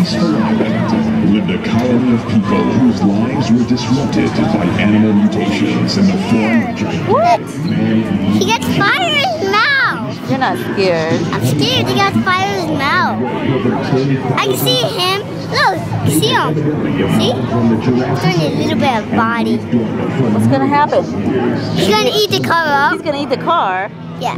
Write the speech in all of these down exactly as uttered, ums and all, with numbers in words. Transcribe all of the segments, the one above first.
peaceful island lived a colony of people whose lives were disrupted by animal mutations in the form of giant What? man. He got fire in his mouth. You're not scared. I'm scared. He got fire in his mouth. I can see him. Look, see him. See? Turn a little bit of body. What's gonna happen? He's gonna eat the car up. He's gonna eat the car. Yeah.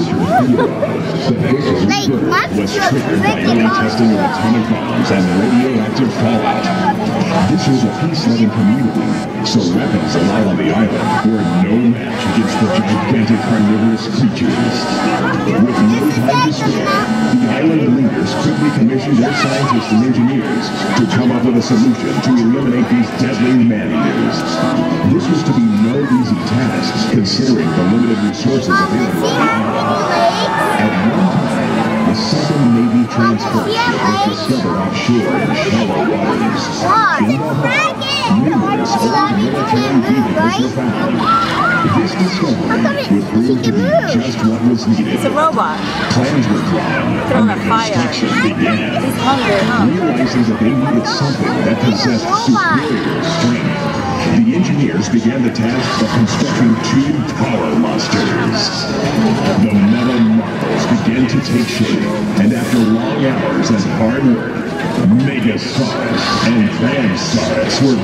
Like, months was ago, triggered by break the early car. testing of atomic bombs and radioactive fallout. This was a peace-loving community, so weapons allowed on the island were no match against the gigantic carnivorous creatures. With no time to spare, the island leaders quickly commissioned their scientists and engineers to come up with a solution to eliminate these deadly man-eaters. This was to be no easy task, considering the limited resources available. At one time, a second Navy transport ship was discovered offshore in shallow waters. In the hull, numerous old military vehicles were found. This discovery would prove to be just what was needed. It's a robot. Plans were drawn, Throwing and a fire. construction began. He's hungry, huh? Realizing that they needed something that possessed superior strength, the engineers began the task of constructing two power monsters. The metal marvels began to take shape, and after long hours and hard work, Megasaurus and Pransaurus were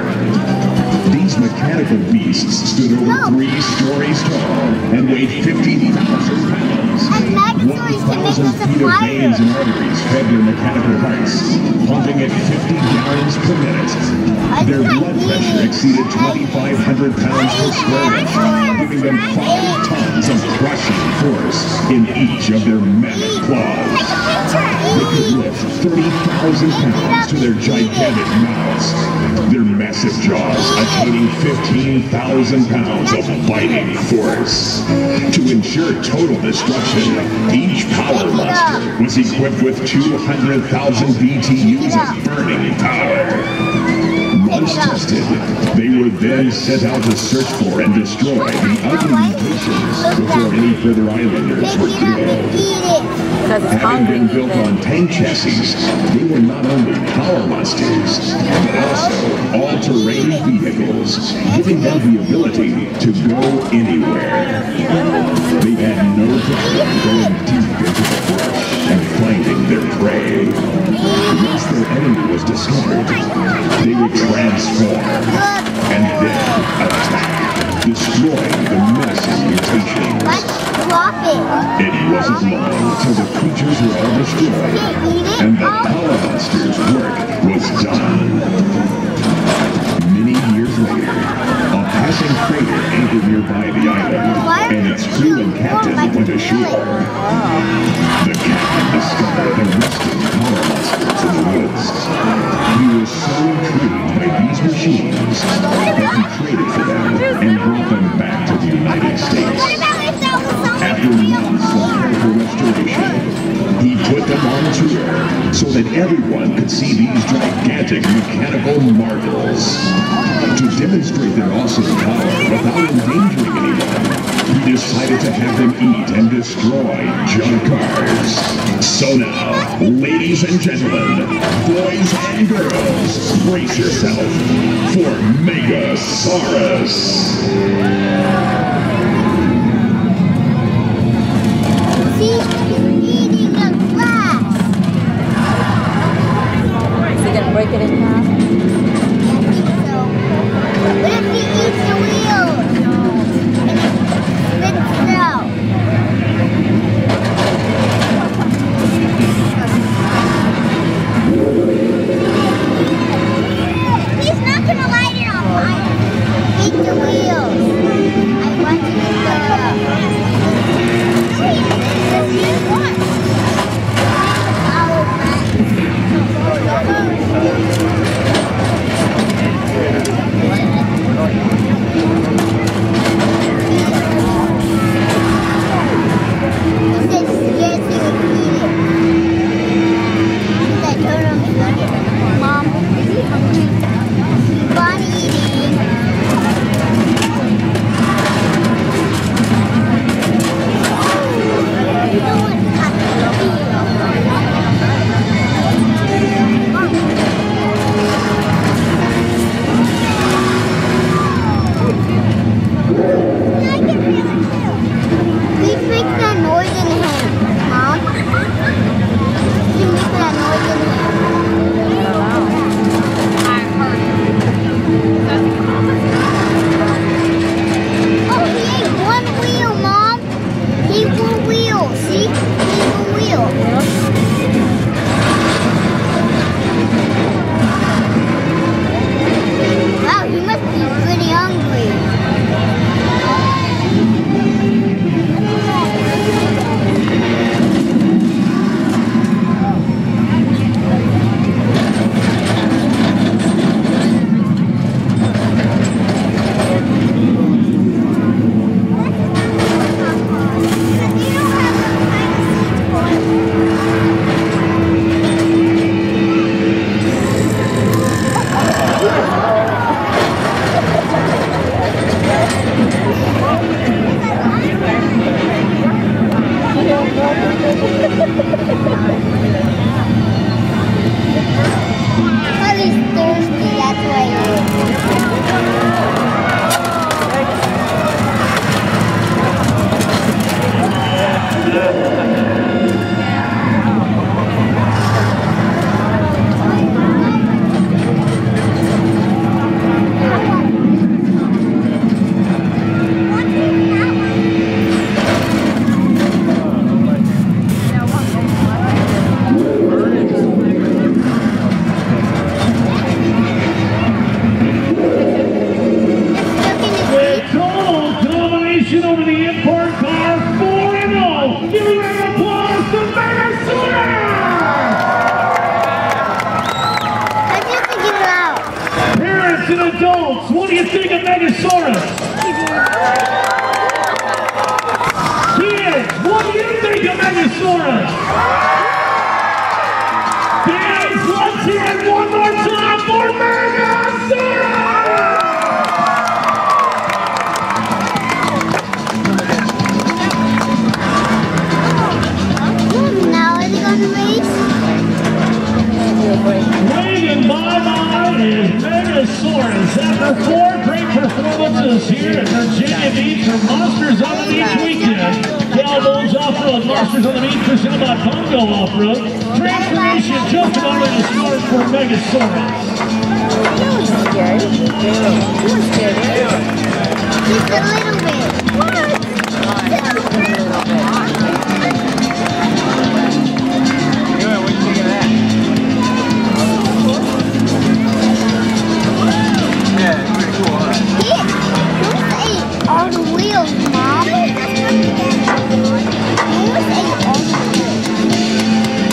born. These mechanical beasts stood over three stories tall and weighed fifty thousand pounds. one thousand feet of veins and arteries fed their mechanical hearts, pumping at fifty gallons per minute. Their blood pressure exceeded twenty-five hundred pounds per square inch, giving them five tons of crushing force in each of their mammoth claws. They could lift thirty thousand pounds to their gigantic mouths, their massive jaws attaining fifteen thousand pounds of biting force. To ensure total destruction, each power monster was equipped with two hundred thousand B T Us of burning power. Once tested, they were then sent out to search for and destroy the ugly mutations before any further islanders were killed. Because it's Having hungry. been built on tank chassis, they were not only power monsters, but also all-terrain vehicles, giving them the ability to go anywhere. They had no problem going deep into the brush and finding their prey. Once their enemy was discovered, they would transform and then attack, destroying the menacing mutations. Drop it. It wasn't long till the creatures were all destroyed, and the power monster's work was done. Many years later, a passing freighter anchored nearby the island, and its crew and captain went ashore. The captain discovered the resting power monsters in the woods. He was so intrigued by these machines that he traded for them and brought them back to the United States. After months of careful restoration, he put them on tour so that everyone could see these gigantic mechanical marvels. To demonstrate their awesome power without endangering anyone, he decided to have them eat and destroy junk cars. So now, ladies and gentlemen, boys and girls, brace yourself for Megasaurus. Break it in half. What if he eats the wheels? Spits it out. He's not gonna light it on fire. Eat the wheels. I want to eat the... Wait, this is what? adults, what do you think of Megasaurus? Kids, what do you think of Megasaurus? Kids, let's hear it one more time for Megasaurus! Now is it gonna race? Waving bye-bye is Megasaurus after four great performances here at Virginia Beach for Monsters on the Beach weekend. Cowboys Off-Road, Monsters on the Beach presented by Bongo Off-Road. Transformation just about ready to start for Megasaurus. He was scared. He was scared. Just a little bit. What? All the wheels, Mom. Who's ate all the wheels?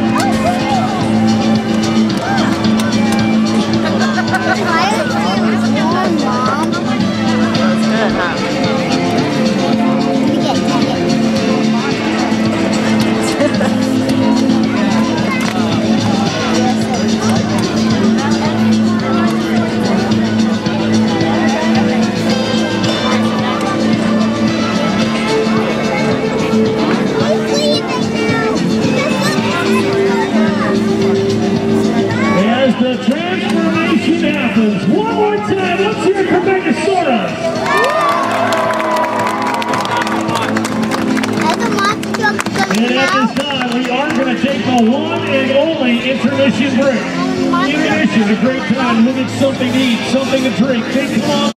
Why are wheels gone, Mom? It's good, huh? Let me get As the transformation happens, one more time, let's hear it for Megasaurus. As a monster truck comes And at out, this time, we are going to take the one and only intermission break. Intermission, a great time to get something to eat, something to drink. Take long.